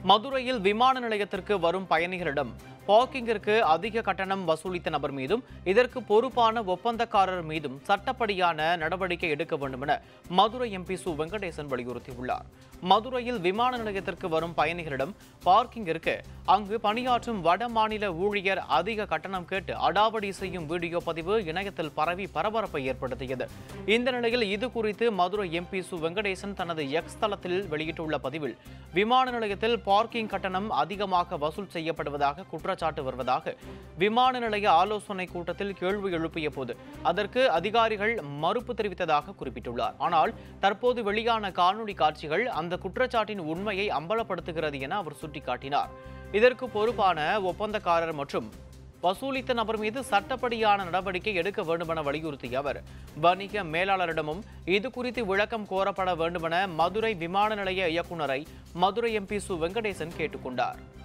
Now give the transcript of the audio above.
மதுரையில் விமான நிலையத்திற்கு வரும் பயணிகளிடம் பார்க்கிங்கிற்கு அதிக கட்டணம் வசூலித்த நபர் மீதும் இதற்கு பொறுப்பான ஒப்பந்தக்காரர் மீதும் சட்டப்படியான நடவடிக்கை எடுக்க வேண்டும் என மதுரை எம்பி சு வெங்கடேசன் வலியுறுத்தியுள்ளார். மதுரையில் விமான நிலையத்திற்கு வரும் பயணிகளிடம் பார்க்கிங்கிற்கு அங்கு பணியாற்றும் வட மாநில ஊழியர் அதிக கட்டணம் கேட்டு அடாவடி செய்யும் வீடியோ பதிவு இணையத்தில் பரவி பரபரப்பை ஏற்படுத்தியது. இந்த நிலையில் இது குறித்து மதுரை எம்பி சு வெங்கடேசன் தனது எக்ஸ் தளத்தில் வெளியிட்டுள்ள பதிவில் விமான நிலையத்தில் பார்க்கிங் கட்டணம் அதிகமாக வசூல் செய்யப்படுவதாக குற்றச்சாட்டு வருவதாக விமான நிலைய ஆலோசனை கூட்டத்தில் கேள்வி எழுப்பிய போது அதற்கு அதிகாரிகள் மறுப்பு தெரிவித்ததாக குறிப்பிட்டுள்ளார். ஆனால் தற்போது வெளியான காணொலி காட்சிகள் அந்த குற்றச்சாட்டின் உண்மையை அம்பலப்படுத்துகிறது என அவர் சுட்டிக்காட்டினார். இதற்கு பொறுப்பான ஒப்பந்தக்காரர் மற்றும் வசூலித்த நபர் மீது சட்டப்படியான நடவடிக்கை எடுக்க வேண்டும் என வலியுறுத்திய அவர் வணிக மேலாளரிடமும் இது குறித்து விளக்கம் கோரப்பட வேண்டும் என மதுரை விமான நிலைய இயக்குநரை மதுரை எம்பி சு வெங்கடேசன் கேட்டுக்கொண்டார்.